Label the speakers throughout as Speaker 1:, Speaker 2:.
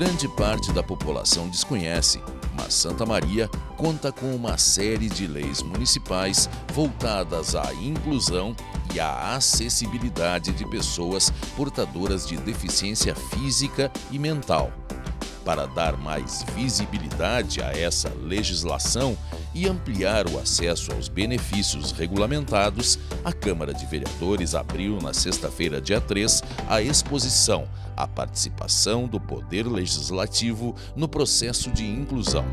Speaker 1: grande parte da população desconhece, mas Santa Maria conta com uma série de leis municipais voltadas à inclusão e à acessibilidade de pessoas portadoras de deficiência física e mental. Para dar mais visibilidade a essa legislação e ampliar o acesso aos benefícios regulamentados, a Câmara de Vereadores abriu na sexta-feira, dia 3, a exposição A Participação do Poder Legislativo no Processo de Inclusão.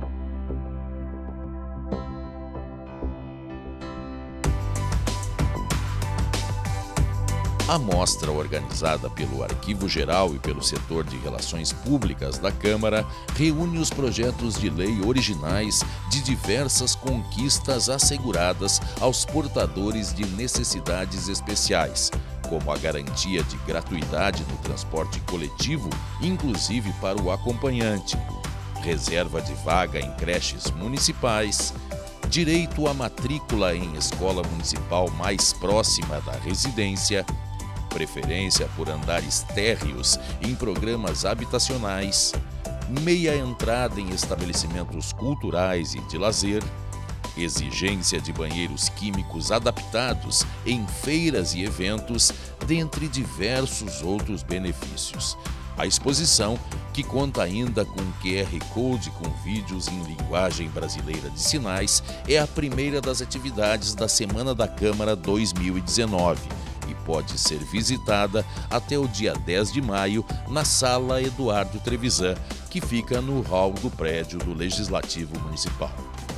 Speaker 1: A mostra, organizada pelo Arquivo Geral e pelo Setor de Relações Públicas da Câmara, reúne os projetos de lei originais de diversas conquistas asseguradas aos portadores de necessidades especiais, como a garantia de gratuidade no transporte coletivo, inclusive para o acompanhante, reserva de vaga em creches municipais, direito à matrícula em escola municipal mais próxima da residência, preferência por andares térreos em programas habitacionais, meia entrada em estabelecimentos culturais e de lazer, exigência de banheiros químicos adaptados em feiras e eventos, dentre diversos outros benefícios. A exposição, que conta ainda com QR Code com vídeos em linguagem brasileira de sinais, é a primeira das atividades da Semana da Câmara 2019 e pode ser visitada até o dia 10 de maio na Sala Eduardo Trevisan, que fica no hall do prédio do Legislativo Municipal.